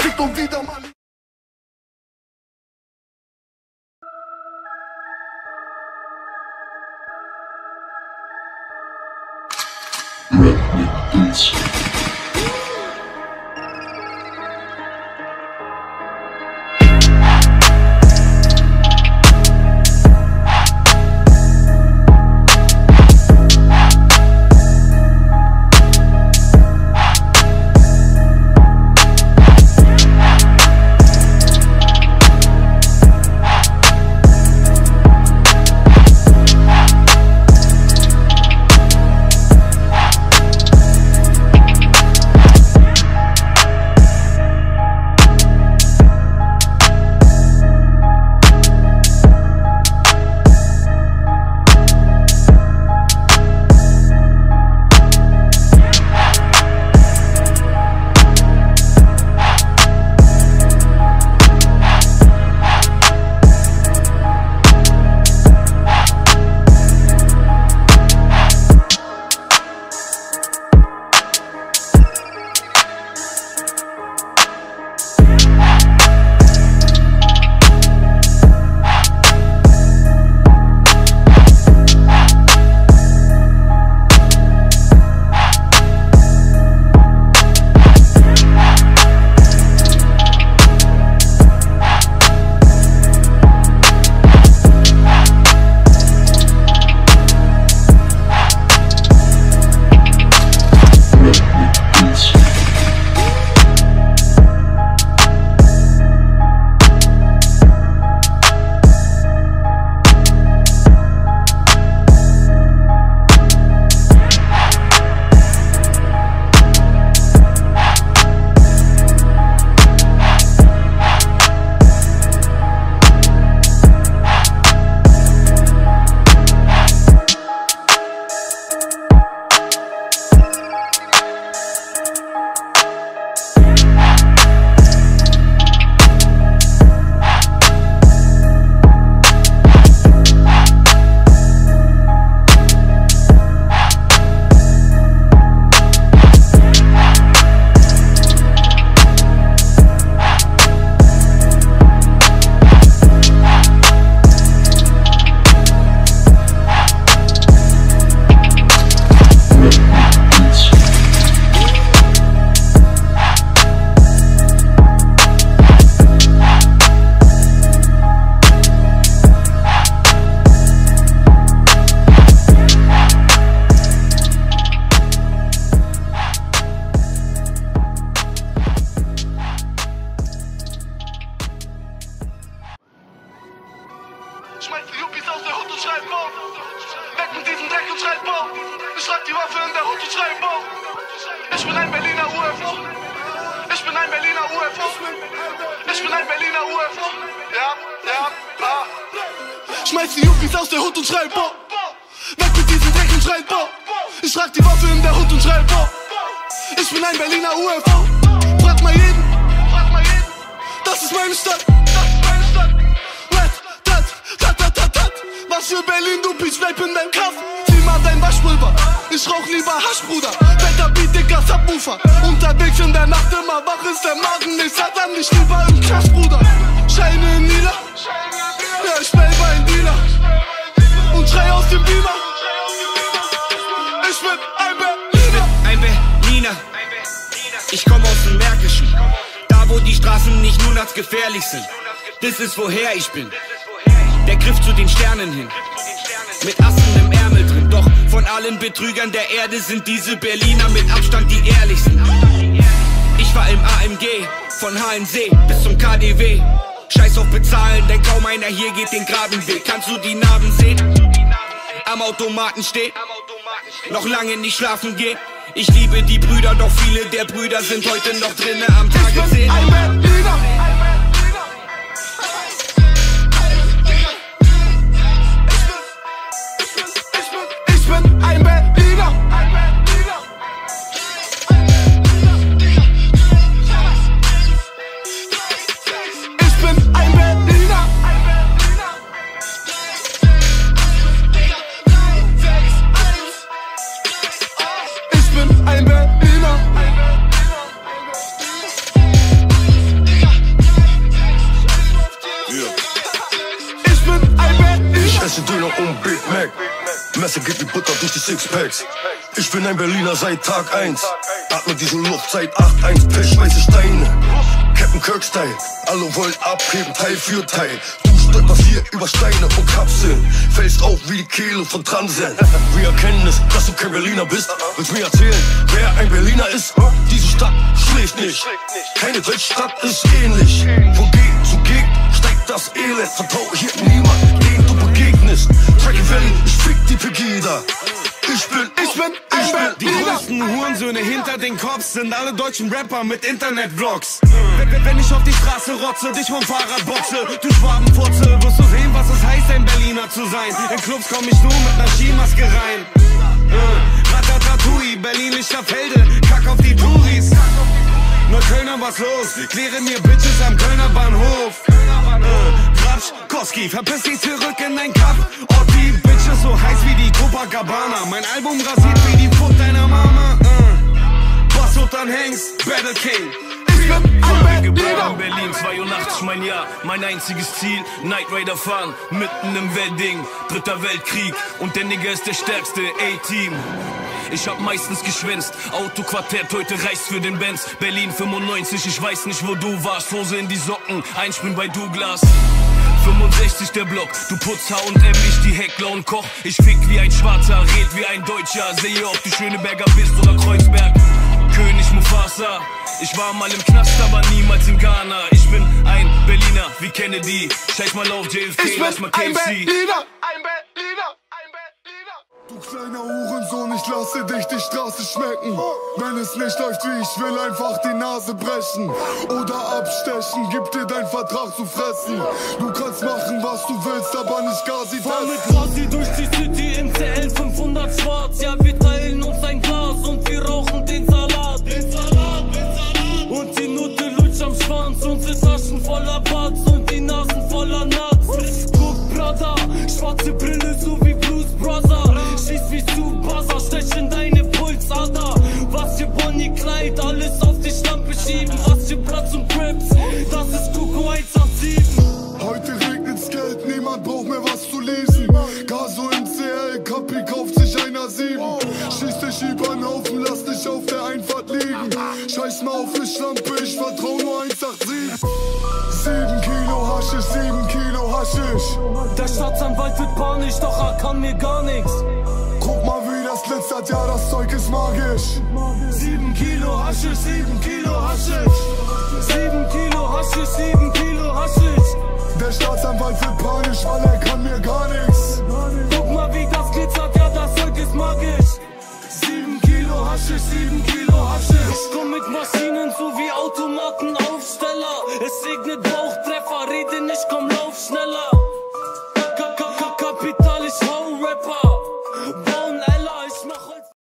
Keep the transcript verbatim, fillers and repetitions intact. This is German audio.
gefickt und wieder mal. Schmeiß die Yuppies aus der Hut und schreit Bau. Weg mit diesem Dreck und schreit Bau. Ich trag die Waffe in der Hut und schreit Bau. Ich bin ein Berliner U F O. Ich bin ein Berliner U F O. Ich bin ein Berliner U F O. Ja, ja, ah. Schmeiß die Yuppies aus der Hut und schreit Bau. Weg mit diesem Dreck und schreit Bau. Ich trag die Waffe in der Hut und schreit Bau. Ich bin ein Berliner U F O. Frag mal jeden, frag mal jeden. Das ist meine Stadt, das ist meine Stadt. Tat, tat, tat, tat. Was für Berlin, du Bitch, bleib in deinem Kaff. Zieh mal dein Waschpulver, ich rauch lieber Hasch, Bruder. Wetter, Beat, Dicker, Subwoofer. Unterwegs in der Nacht, immer wach ist der Magen. Ich sag dann nicht lieber im Knast, Bruder. Scheine in Nila, ja, ich play bei ein Dealer und schrei aus dem Beamer. Ich bin ein Berliner. Ein Berliner. Ich komm aus dem Märkischen, da wo die Straßen nicht nur nachts gefährlich sind. Das ist woher ich bin. Der Griff zu den Sternen hin, mit Assen im Ärmel drin. Doch von allen Betrügern der Erde sind diese Berliner mit Abstand die ehrlichsten. Ich war im A M G, von H N C bis zum K D W. Scheiß auf bezahlen, denn kaum einer hier geht den geraden Weg. Kannst du die Narben sehen? Am Automaten steht, noch lange nicht schlafen geht. Ich liebe die Brüder, doch viele der Brüder sind heute noch drinnen am Tage zehn. Ein Berliner. Ein Berliner. Ich bin ein Berliner. Ich bin ein Berliner. Sixpacks. Ich bin ein Berliner seit Tag eins. Atme diese Luft seit acht eins. Pech, schmeiße Steine. Captain Kirk-Style. Alle wollen abheben, Teil für Teil. Du stolperst hier über Steine und Kapseln. Fällst auf wie die Kehle von Transen. Wir erkennen es, dass du kein Berliner bist. Willst mir erzählen, wer ein Berliner ist? Diese Stadt schläft nicht. Keine Weltstadt ist ähnlich. Von Gegend zu Gegend steigt das Elend. Vertraue hier niemand, den du begegnest. Tracky Valley, ich fick die Pegida. Ich bin, ich bin, ich bin die größten Hurensöhne hinter den Cops sind alle deutschen Rapper mit Internet-Vlogs. Wenn ich auf die Straße rotze, dich vom Fahrrad boxe, du Schwabenfurze, wirst du sehen, was es heißt, ein Berliner zu sein. In Clubs komm ich nur mit ner Skimaske rein. Uh, Ratatatouille, Berlin Lichterfelde, kack auf die Touris. Neuköllner, was los? Kläre mir Bitches am Kölner Bahnhof. Uh, Grabsch, Koski, verpiss dich zurück in dein Cup. Oh, die Bitches so heiß wie die Copacabana. Mein Album rasiert wie die Foot deiner Mama. Uh, was du dann hängst? Battle King. Ich bin ein Berliner. In Berlin, zweiundachtzig mein Jahr, mein einziges Ziel, Night Rider fahren, mitten im Wedding, dritter Weltkrieg und der Nigger ist der stärkste, A-Team. Ich hab meistens geschwänzt, Autoquartett, heute reicht's für den Benz. Berlin fünfundneunzig, ich weiß nicht wo du warst, Hose in die Socken, Einspring bei Douglas. fünfundsechzig der Block, du putzt H und M, ich die Heckler und Koch. Ich fick wie ein Schwarzer, red wie ein Deutscher, sehe ob du Schöneberger bist oder Kreuzberg. König Mufasa, ich war mal im Knast, aber niemals in Ghana. Ich bin ein Berliner wie Kennedy, scheiß mal auf J F K, lass mal K F C. Ein Berliner, ein Berliner, ein Berliner. Du kleiner Hurensohn, ich lasse dich die Straße schmecken. Wenn es nicht läuft wie ich will, einfach die Nase brechen oder abstechen, gib dir deinen Vertrag zu fressen. Du kannst machen, was du willst, aber nicht Gazi fest. Fahr mit Quasi durch die City im C L fünfhundert schwarz. Ja, wir teilen uns ein Glas und wir rauchen den Salat. Den Salat, den Salat. Und die Nutte lutscht am Schwanz, unsere Taschen voller Parts und die Nasen voller Nuts. Guck, Brother, schwarze Brille so wie Blues Brother. Schieß mich zu Buzzer, stech in deine Pulsader. Was für Bonnie Kleid, alles auf die Stampe schieben. Was für Platz und Crips, das ist Kuku eins acht sieben. Heute regnet's Geld, niemand braucht mehr was zu lesen. Gaso im C L, Kapi kauft sich einer sieben. Schieß dich übern Haufen, lass dich auf der Einfahrt liegen. Scheiß mal auf die Schlampe, ich vertrau nur eins acht sieben. Sieben Kilo Haschisch, sieben Kilo Haschisch. Der Staatsanwalt wird panisch, doch er kann mir gar nichts. Guck mal wie das glitzert, ja das Zeug ist magisch. Sieben Kilo Haschisch, sieben Kilo Haschisch. Sieben Kilo Haschisch, sieben Kilo Haschisch. Der Staatsanwalt wird panisch, weil er kann mir gar nichts. Guck mal wie das glitzert, ja das Zeug ist magisch.